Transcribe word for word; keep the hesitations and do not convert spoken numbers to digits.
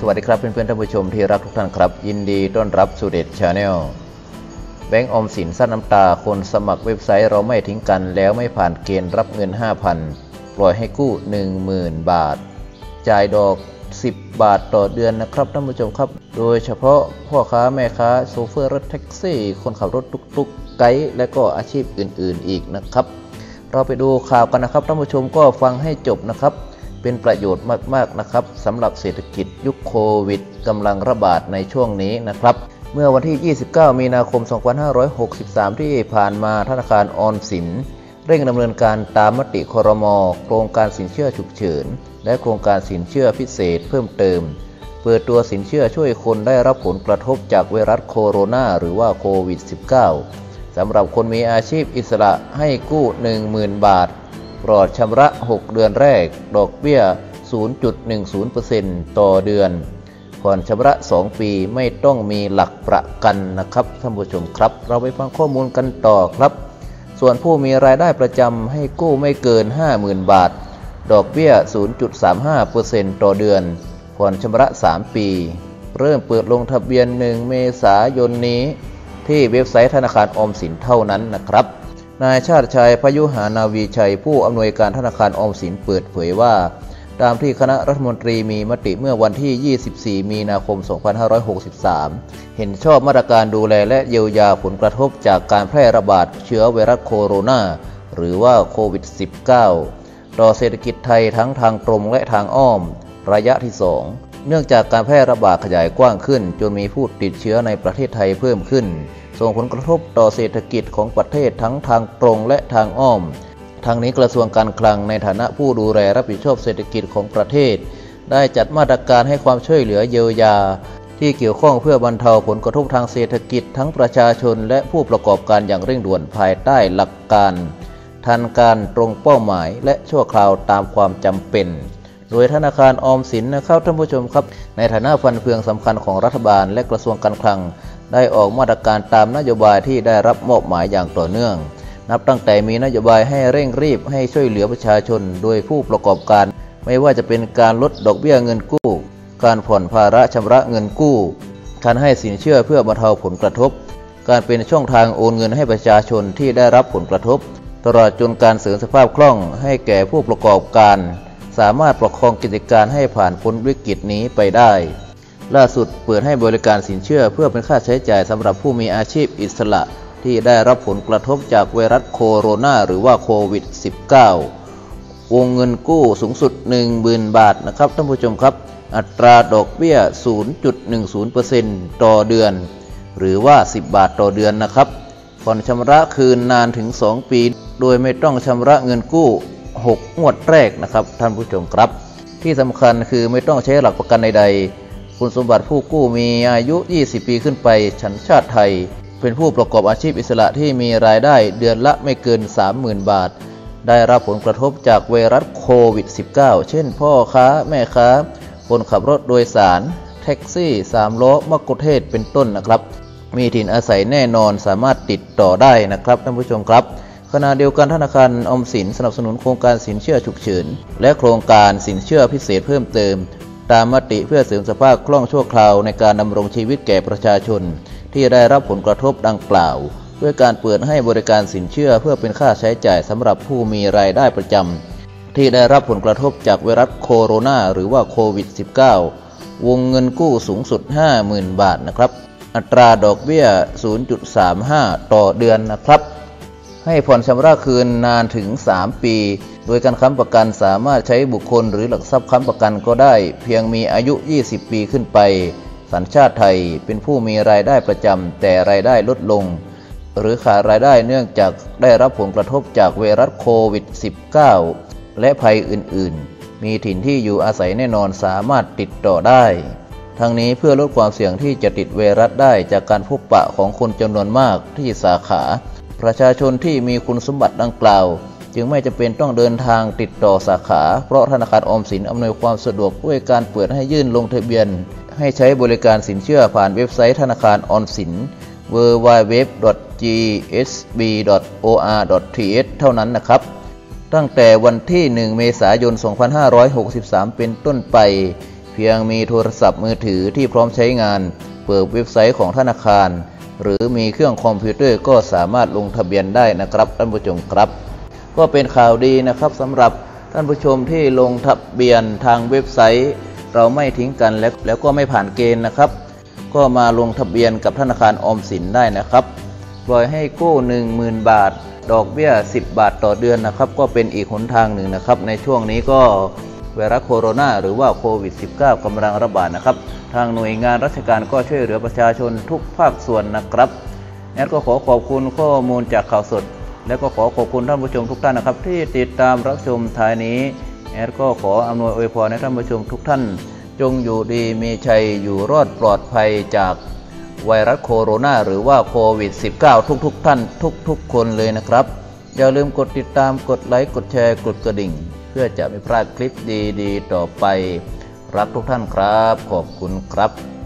วัสดีครับเพื่อนๆท่านผู้ชมที่รักทุกท่านครับยินดีต้อนรับสู่เด็ดชาแนลแบงก์ออมสินซัดน้ำตาคนสมัครเว็บไซต์เราไม่ทิ้งกันแล้วไม่ผ่านเกณฑ์รับเงิน ห้าพัน ปล่อยให้กู้ หนึ่งหมื่น บาทจ่ายดอกสิบบาทต่อเดือนนะครับท่านผู้ชมครับโดยเฉพาะพ่อค้าแม่ค้าโชเฟอร์รถแท็กซี่คนขับรถตุ๊กๆไกด์และก็อาชีพอื่นๆอีกนะครับเราไปดูข่าวกันนะครับท่านผู้ชมก็ฟังให้จบนะครับเป็นประโยชน์มากๆนะครับสำหรับเศรษฐกิจยุคโควิดกำลังระบาดในช่วงนี้นะครับเมื่อวันที่ยี่สิบเก้ามีนาคมสองพันห้าร้อยหกสิบสามที่ผ่านมาธนาคารออมสินเร่งดำเนินการตามมติครม.โครงการสินเชื่อฉุกเฉินและโครงการสินเชื่อพิเศษเพิ่มเติมเปิดตัวสินเชื่อช่วยคนได้รับผลกระทบจากไวรัสโคโรนาหรือว่าโควิด สิบเก้า สำหรับคนมีอาชีพอิสระให้กู้ หนึ่งหมื่น บาทปลอดชำระหกเดือนแรกดอกเบี้ย ศูนย์จุดหนึ่งศูนย์เปอร์เซ็นต์ ต่อเดือนผ่อนชำระสองปีไม่ต้องมีหลักประกันนะครับท่านผู้ชมครับเราไปฟังข้อมูลกันต่อครับส่วนผู้มีรายได้ประจำให้กู้ไม่เกิน ห้าหมื่น บาทดอกเบี้ย ศูนย์จุดสามห้าเปอร์เซ็นต์ ต่อเดือนผ่อนชำระสามปีเริ่มเปิดลงทะเบียนหนึ่งเมษายนนี้ที่เว็บไซต์ธนาคารออมสินเท่านั้นนะครับนายชาติชัยพยุหานาวีชัยผู้อำนวยการธนาคารออมสินเปิดเผยว่าตามที่คณะรัฐมนตรีมีมติเมื่อวันที่ยี่สิบสี่มีนาคมสองพันห้าร้อยหกสิบสามเห็นชอบมาตรการดูแลและเยียวยาผลกระทบจากการแพร่ระบาดเชื้อไวรัสโคโรนาหรือว่าโควิด สิบเก้า ต่อเศรษฐกิจไทยทั้งทางตรงและทางอ้อมระยะที่สองเนื่องจากการแพร่ระบาดขยายกว้างขึ้นจนมีผู้ติดเชื้อในประเทศไทยเพิ่มขึ้นส่งผลกระทบต่อเศรษฐกิจของประเทศทั้งทางตรงและทางอ้อมทางนี้กระทรวงการคลังในฐานะผู้ดูแลรับผิดชอบเศรษฐกิจของประเทศได้จัดมาตรการให้ความช่วยเหลือเยียวยาที่เกี่ยวข้องเพื่อบรรเทาผลกระทบทางเศรษฐกิจทั้งประชาชนและผู้ประกอบการอย่างเร่งด่วนภายใต้หลักการทันการตรงเป้าหมายและชั่วคราวตามความจำเป็นโดยธนาคารออมสินนะครับท่านผู้ชมครับในฐานะฟันเฟืองสำคัญของรัฐบาลและกระทรวงการคลังได้ออกมาตรการตามนโยบายที่ได้รับมอบหมายอย่างต่อเนื่องนับตั้งแต่มีนโยบายให้เร่งรีบให้ช่วยเหลือประชาชนโดยผู้ประกอบการไม่ว่าจะเป็นการลดดอกเบี้ยเงินกู้การผ่อนภาระชำระเงินกู้การให้สินเชื่อเพื่อบรรเทาผลกระทบการเป็นช่องทางโอนเงินให้ประชาชนที่ได้รับผลกระทบตลอดจนการเสริมสภาพคล่องให้แก่ผู้ประกอบการสามารถประคองกิจการให้ผ่านพ้นวิกฤตนี้ไปได้ล่าสุดเปิดให้บริการสินเชื่อเพื่อเป็นค่าใช้จ่ายสำหรับผู้มีอาชีพอิสระที่ได้รับผลกระทบจากไวรัสโคโรนาหรือว่าโควิด สิบเก้า วงเงินกู้สูงสุด หนึ่งหมื่น บาทนะครับท่านผู้ชมครับอัตราดอกเบี้ย ศูนย์จุดหนึ่งศูนย์เปอร์เซ็นต์ ต่อเดือนหรือว่าสิบบาทต่อเดือนนะครับผ่อนชำระคืนนานถึงสองปีโดยไม่ต้องชำระเงินกู้หกงวดแรกนะครับท่านผู้ชมครับที่สำคัญคือไม่ต้องใช้หลักประกันใดๆคุณสมบัติผู้กู้มีอายุยี่สิบปีขึ้นไปสัญชาติไทยเป็นผู้ประกอบอาชีพอิสระที่มีรายได้เดือนละไม่เกิน สามหมื่น บาทได้รับผลกระทบจากไวรัสโควิด สิบเก้า เช่นพ่อค้าแม่ค้าคนขับรถโดยสารแท็กซี่สามล้อมะกุเทศเป็นต้นนะครับมีถิ่นอาศัยแน่นอนสามารถติดต่อได้นะครับท่านผู้ชมครับขณะเดียวกันธนาคารออมสินสนับสนุนโครงการสินเชื่อฉุกเฉินและโครงการสินเชื่อพิเศษเพิ่มเติมตามมติเพื่อเสริมสภาพคล่องชั่วคราวในการดำรงชีวิตแก่ประชาชนที่ได้รับผลกระทบดังกล่าวด้วยการเปิดให้บริการสินเชื่อเพื่อเป็นค่าใช้จ่ายสำหรับผู้มีรายได้ประจำที่ได้รับผลกระทบจากไวรัสโคโรนาหรือว่าโควิด สิบเก้า วงเงินกู้สูงสุด ห้าหมื่น บาทนะครับอัตราดอกเบี้ย ศูนย์จุดสามห้า ต่อเดือนนะครับให้ผ่อนชำระคืนนานถึงสามปีโดยการค้ำประกันสามารถใช้บุคคลหรือหลักทรัพย์ค้ำประกันก็ได้เพียงมีอายุยี่สิบปีขึ้นไปสัญชาติไทยเป็นผู้มีรายได้ประจำแต่รายได้ลดลงหรือขาดรายได้เนื่องจากได้รับผลกระทบจากไวรัสโควิด สิบเก้า และภัยอื่นๆมีถิ่นที่อยู่อาศัยแน่นอนสามารถติดต่อได้ทั้งนี้เพื่อลดความเสี่ยงที่จะติดไวรัสได้จากการพบปะของคนจำนวนมากที่สาขาประชาชนที่มีคุณสมบัติดังกล่าวจึงไม่จำเป็นต้องเดินทางติดต่อสาขาเพราะธนาคารออมสินอำนวยความสะดวกด้วยการเปิดให้ยื่นลงทะเบียนให้ใช้บริการสินเชื่อผ่านเว็บไซต์ธนาคารออมสิน ดับเบิลยู ดับเบิลยู ดับเบิลยู ดอท จี เอส บี ดอท โอ อาร์ ดอท ที เอช เท่านั้นนะครับตั้งแต่วันที่หนึ่งเมษายนสองพันห้าร้อยหกสิบสามเป็นต้นไปเพียงมีโทรศัพท์มือถือที่พร้อมใช้งานเปิดเว็บไซต์ของธนาคารหรือมีเครื่องคอมพิวเตอร์ก็สามารถลงทะเบียนได้นะครับท่านผู้ชมครับก็เป็นข่าวดีนะครับสำหรับท่านผู้ชมที่ลงทะเบียนทางเว็บไซต์เราไม่ทิ้งกันแล้วแล้วก็ไม่ผ่านเกณฑ์นะครับก็มาลงทะเบียนกับธนาคารออมสินได้นะครับปล่อยให้กู้ หนึ่งหมื่น บาทดอกเบี้ยสิบบาทต่อเดือนนะครับก็เป็นอีกหนทางหนึ่งนะครับในช่วงนี้ก็ไวรัสโคโรนาหรือว่าโควิด สิบเก้า กำลังระบาดนะครับทางหน่วยงานราชการก็ช่วยเหลือประชาชนทุกภาคส่วนนะครับแอดก็ขอขอบคุณข้อมูลจากข่าวสดและก็ขอขอบคุณท่านผู้ชมทุกท่านนะครับที่ติดตามรับชมท้ายนี้แอดก็ขออำนวยอวยพรให้ท่านผู้ชมทุกท่านจงอยู่ดีมีชัยอยู่รอดปลอดภัยจากไวรัสโคโรนาหรือว่าโควิด สิบเก้า ทุกๆท่านทุกๆคนเลยนะครับอย่าลืมกดติดตามกดไลค์กดแชร์กดกระดิ่งเพื่อจะไม่พลาดคลิปดีๆต่อไปรักทุกท่านครับขอบคุณครับ